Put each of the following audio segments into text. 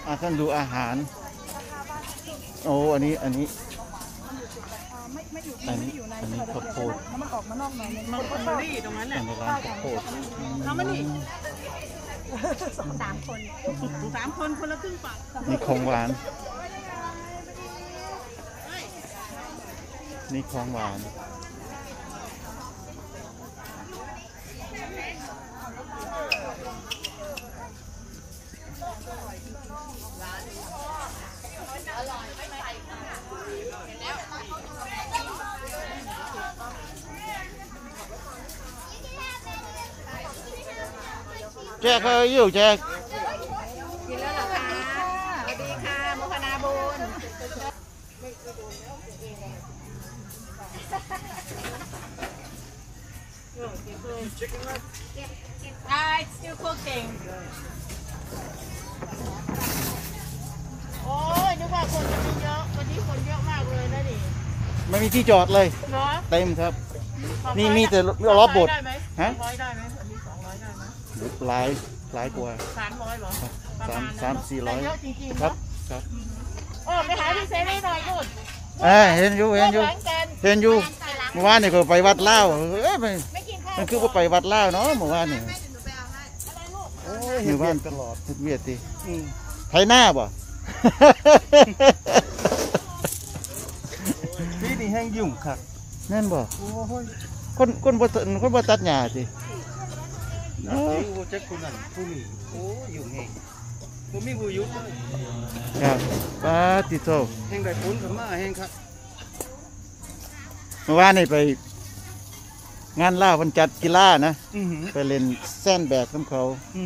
ท่านดูอาหารโอ้อันนี้ข้าวโพดมันออกมานอกหน่อยมันก็รีตรงนั้นแหละในร้านข้าวโพดเอามานี่3 คนคนละครึ่งปากนี่ของหวานนี่ของหวานแจ๊คเขาอยู่แจ๊คกินแล้วเหรอคะสวัสดีค่ะโมคนาบุญstill cooking โอ้ยนึกว่าคนจะเยอะวันนี้คนเยอะมากเลยนะนี่ไม่มีที่จอดเลยเต็มครับนี่มีแต่ล้อบดฮะ 100ได้ไหมอันนี้200ได้ไหมหลายกว่า 300หรอ 300-400 เยอะจริงๆครับโอ้ไปหาพี่เซรี่หน่อยนู่นเห็นอยู่เมื่อวานนี่ก็ไปวัดเล่ามันคือว่าไปวัดเล่าเนาะเมื่อวานนี่อยู่บ้านตลอดเวียดดิไทยหน้าบ่พี่นี่แห้งยุ่งค่ะนั่นบ่คนบ่ตัดหญ้าสิโอ้เจ้าคุณนั่นผู้มีโอ้ยุ่งแห้งผมมีผู้ยุทธ์ครับปาติโตแห้งได้ผลกับมาแห้งครับเมื่อวานนี่ไปงานล่าวันจัดกีฬานะไปเล่นแซนแบกน้ำเขา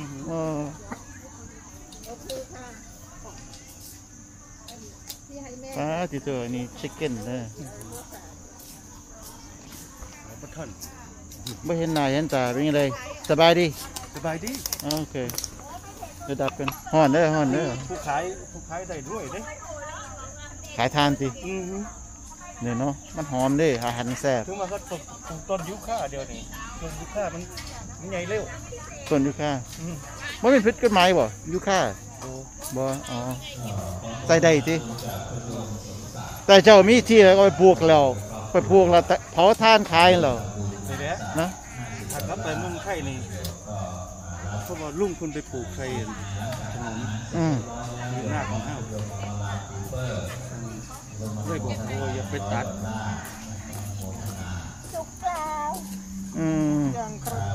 ติตัวนี่ชิคเก้นนะไม่เห็นหน้าเห็นตาเป็นยังไงสบายดีโอเคจะดับกันห่อนเด้อผู้ขายได้ด้วยเด้ขายทานสิเนี่ยเนาะมันหอมดิอาหารแซ่บถึงมาก็ต้นยูคาเดียวนี่ต้นยูคามันใหญ่เร็วต้นยูคาไม่เป็นพิษกฎหมายบ่ยูคาบ่ใส่ได้สิแต่เจ้ามีที่แล้วก็ไปปลูกแล้วเผาท่านขายแล้วนะถัดรับไปมุ่งไข่นี่เพราะว่าลุงคุณไปปลูกไข่ถนนหน้าของห้าวเลยบอกโอ้ยอย่าไปตัดสุกแล้วยังครบ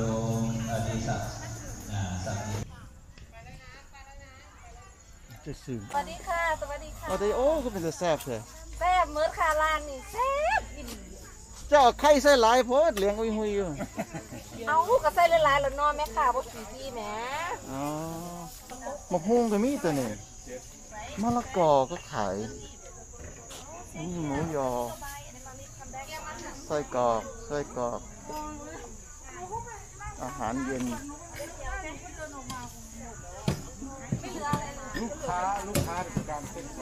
สวัสดีค่ะสวัสดีโอ้ก็เป็นแซ่บเลยแซ่บเมื่อคาร้านนี่แซ่บกินเจ้าไข่ใส่หลายโพดเลี้ยงหุยอยู่เอาก็ใส่หลายๆแล้วนอนแม่ค่ะบ่ขี้ที่แหมมะฮุ่งก็มีตัวนี้มะละกอก็ขายนี่หมูยอไส้กรอกอาหารเย็นลูกค้าการเต้นไป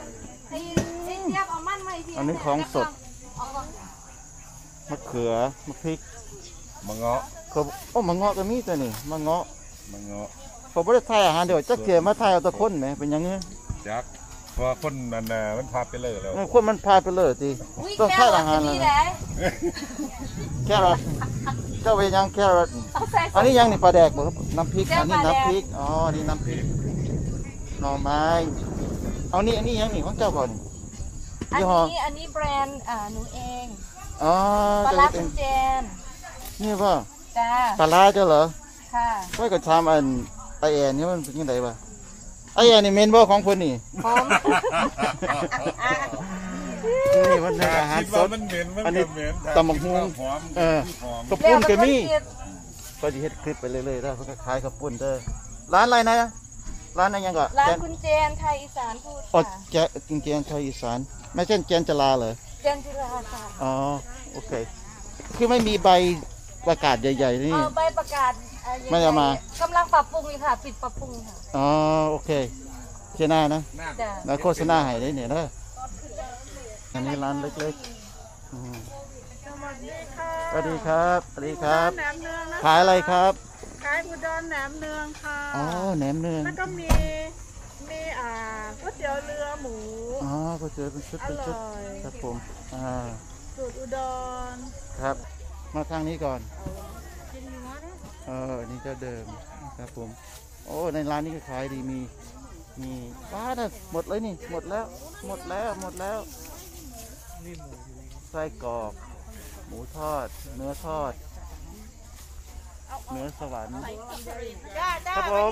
อันนี้ของสดมะเขือมะพริกมะเงาะมะเงาะก็มีตัวนี้มะเงาะพอไม่ได้ทายอาหารเดี๋ยวจะเกี่ยวมาทายเอาตะคนไหมเป็นยังไงจักเพราะคนมันพาไปเลยแล้วคนมันพาไปเลยทีต้องทายอาหารเลยแค่รอทเจ้าเวยังแค่รอทอันนี้ยังนี่ปลาแดกบ่ครับน้ำพริกอันนี้น้ำพริกนี่น้ำพริกหน่อไม้เอานี่อันนี้ยังนี่ของเจ้าก่อนอันนี้แบรนด์หนูเองปลาร้าคุณเจนนี่ป่ะจ้าปลาร้าเจ้าเหรอค่ะไว้ก็ทำไอแอนนี่มันเป็นยังไงป่ะไอแอนนี่เมนบ่ของคนนี่นี่มันอาหารสดอันนี้ตำบักหุ่งกระปุ้นก็มีก็จะเฮ็ดคลิปไปเรื่อยๆแล้วเขาก็ขายกระปุ้นเด้อร้านอะไรนะร้านอะไรยังก่อนร้านคุณเจนไทยอีสานพูดค่ะคุณเจนไทยอีสานไม่ใช่เจนจลาเหรอเจนจิราค่ะโอเคคือไม่มีใบประกาศใหญ่ๆนี่ใบประกาศไม่เอามากำลังปรับปรุงอยู่ค่ะปิดปรับปรุงค่ะโอเคเชน่านะแล้วโฆษณาให้ได้เนี่ยนะอันนี้ร้านเล็กๆสวัสดีครับขายอะไรครับขายอุดรแหนมเนืองค่ะแหนมเนืองแล้วก็มีมีก๋วยเตี๋ยวเรือหมูอ๋อก็เจอเป็นชุดเป็นชุดครับผมสูตรอุดรครับมาทางนี้ก่อนกินเนื้อนะนี่เจ้าเดิมครับผมโอ้ในร้านนี้ก็ขายดีมีป้าน่ะหมดเลยนี่หมดแล้วหมดแล้วนี่หมูอยู่นี่ไส้กรอกหมูทอดเนื้อทอดเนื้อสวรรค์ครับผม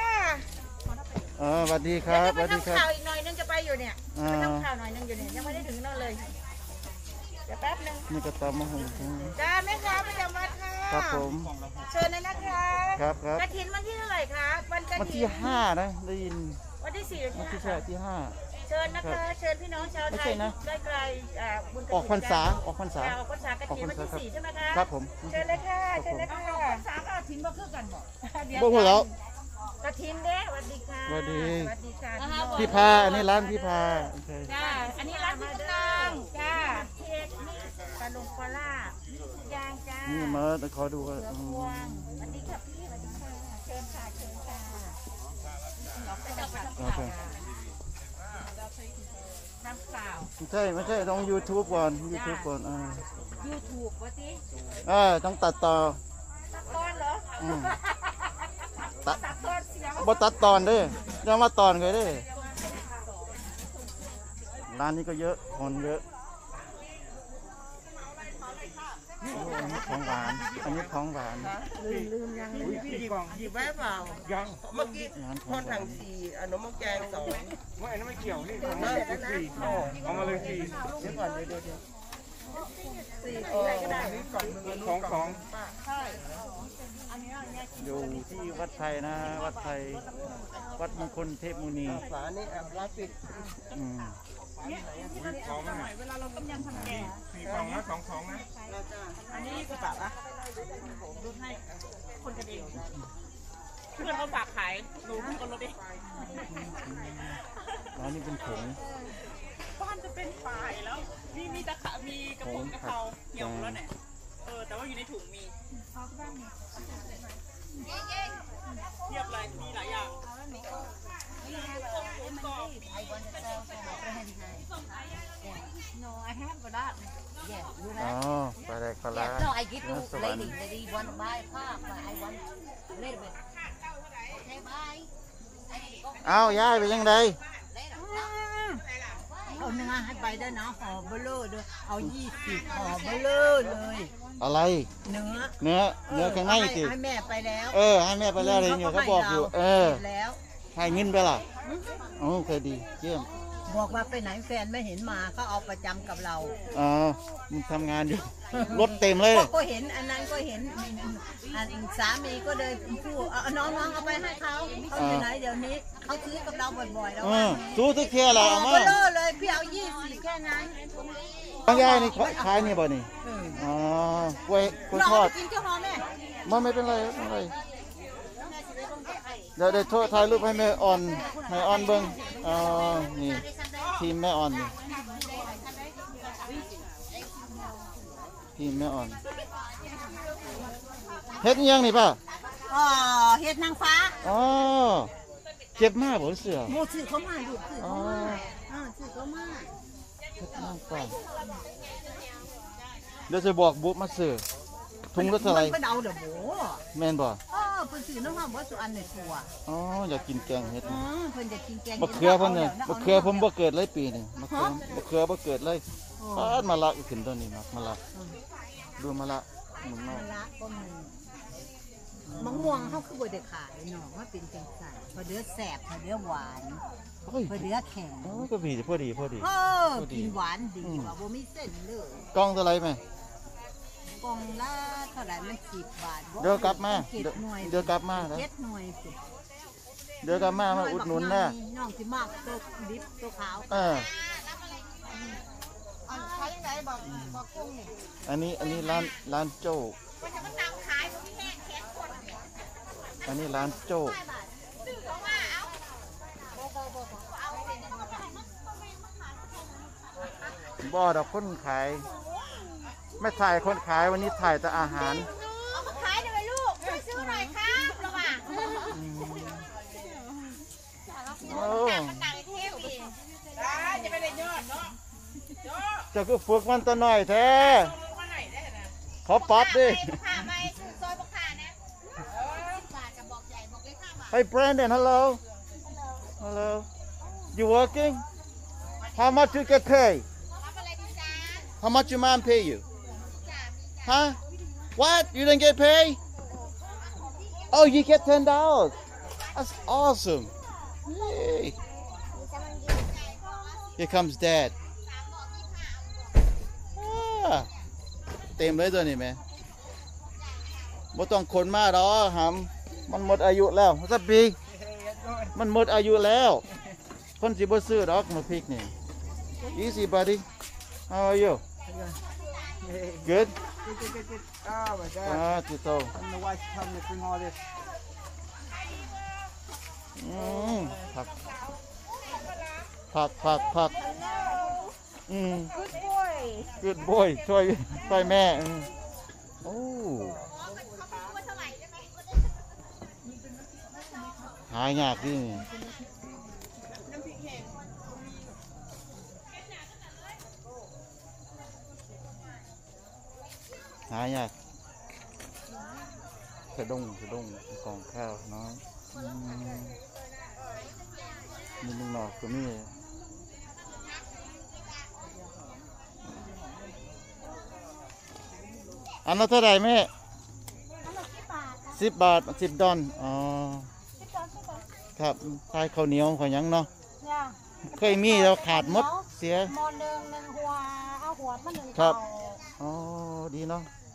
สวัสดีครับสวัสดีครับข่าวอีกหน่อยนึงจะไปอยู่เนี่ยไปทำข่าวหน่อยนึงอยู่เนี่ยยังไม่ได้ถึงนั่นเลยเดี๋ยวแป๊บนึงนี่ก็ตำมะฮุงจ้าแม่ค้าประจำวัดค่ะครับผมเชิญเลยนะคะครับกฐินวันที่เท่าไหร่คะวันที่5นะได้ยินวันที่4 วันที่5เชิญนะคะเชิญพี่น้องชาวไทยได้ไกลออกพรรษากฐินวันที่4ใช่ไหมคะครับผมเชิญเลยค่ะเชิญเลยค่ะ3กฐินมาคือกันบอกพูดแล้วกฐินเด้สวัสดีค่ะสวัสดีค่ะพี่พาอันนี้ร้านพี่พาจ้าอันนี้ร้านพี่กำลังจ้าเค้กนี่ปลาลงปลาล่ายางจ้านี่มาขอดูสวัสดีค่ะพี่สวัสดีค่ะเชิญค่ะโอเคน้ำเปล่าไม่ใช่ต้อง YouTube ก่อน YouTube ก่อน YouTube วะทีต้องตัดต่อตัดตอนเหรอตัดตอนเสียงบ่ตัดตอนด้วยยังมาตอนเลยด้วยร้านนี้ก็เยอะคนเยอะอันนี้ของหวานลืมยังหยิบไว้เปล่ายังเมื่อกี้ทอดถัง4ขนมแกง2 ไม่อันนั้นไม่เกี่ยวนี่ของ4เอามาเลย4 เดี๋ยวก่อนเดี๋ยวของอยู่ที่วัดไทยนะวัดไทยวัดมงคลเทพมุนีฝานี่ร้านปิดของไหมเวลาเราต้มยำทำแกง4กล่องนะ2ของนะอันนี้กระบะละดูให้คนกันเองเพื่อนเขาฝากขายหนูคนรถเองร้านนี้เป็นผงบ้านจะเป็นฝ่ายแล้วมีตะขามีกระปุกกระเพราเหี่ยวแล้วเนี่ยแต่ว่าอยู่ในถุงมีเทียบเลยมีหลายอย่างปลาแดกปลา No, I give to lady. Lady want buy half, but I want little bit. Okay, bye. เอาย้ายไปยังไงเอาเนื้อให้ไปได้นะห่อเบลอด้วยเอา20ห่อเบลอเลยอะไรเนื้อข้างในสิให้แม่ไปแล้วให้แม่ไปแล้วเลยเนี่ยเขาบอกอยู่แล้วให้เงินไปล่ะโอเคดีเยี่ยมบอกว่าไปไหนแฟนไม่เห็นมาก็เอาประจำกับเรามันทำงานอยู่รถเต็มเลยก็เห็นอันนั้นก็เห็นสามีก็เลยพูดน้องเอาไปให้เขาอยู่ไหนเดี๋ยวนี้เขาซื้อกับเราบ่อยๆแล้วซื้อทุกเที่ยวแหละมาเลยพี่เอา20แค่นั้นบางย่ายนี่ขายนี่บ่นี่กล้วยทอดกินก็พอแม่ไม่เป็นไรเดี๋ยวโทษถ่ายรูปให้แม่อ่อนเบิ้งนี่ทีมแม่อ่อนนี่ทีมแม่อ่อนเฮ็ดยังนี่ป่ะเฮ็ดนางฟ้าเจ็บมากบ่เสือโมสื่อเขามาดูสื่อเขามาเฮ็ดนางฟ้าเดี๋ยวจะบอกบุ๊มาซื้อถุงละเท่าไหร่มันเอาเด้อโบแม่นบ่เพิ่นซื้อน้ำมันบ่สุอันในครัวอยากกินแกงเฮ็ดเพิ่นจะกินแกงมะเขือเพิ่นเนี่ยมะเขือผมบ่เกิดเลยปีนึงมะเขือบ่เกิดเลยมาละขึ้นตัวนี้มาละดูมาละมะละก็มีมะม่วงเขาคือบ่ได้ขายเนาะว่าเป็นจังซั่นพอเดือแซ่บพอเดือหวานพอเดือแข็งก็มีพอดีกินหวานดีว่าบ่มีเส้นเลยกล่องเท่าไหร่แม่กล่องละเท่าไหร่มัน10 บาทเดี๋ยวกลับมาเดี๋ยวกลับมา 7หน่วยเดี๋ยวกลับมาอุดหนุนนะน้องสิมากตัวดิบตัวขาวใช้ไหนบอกกุ้งนี่อันนี้ร้านโจ้อันนี้ร้านโจ้บ่ดอกคนขายไม่ถ่ายคนขายวันนี้ถ่ายแต่อาหารเอามาขายได้ไหมลูกช่วยซื้อหน่อยครับระหว่างจะก็ฝึกมันตัวหน่อยแท้ขอปรับดิ Hey Brandon, hello. Hello. You working? How much you get paid? How much your mom pay you? Huh? What? You didn't get paid? Oh, you get $10. That's awesome. Yay. Here comes Dad. Ah. เต็มเลยตัวนี้แม่บ่ต้องคนมาดอกหำมันหมดอายุแล้วสักปีมันหมดอายุแล้วคนสิบ่ซื้อดอกมาพริกนี่ Easy buddy How are you Good Oh my god จิโต I'm the wife coming to bring all this ผักGood boy ช่วยแม่โอ้หายากดิหายากสะดุ้งกองข้าวน้อยมีลุงหนอกก็มีอันละเท่าไหร่แม่10 บาท$10อ๋อครับใส่ข้าวเหนียวข้าวหยังเนาะเคยมีแล้วขาดหมดเสียหม้อหนึ่งหัวเอาหัวมาหนึ่งครับอ๋อดีเนาะ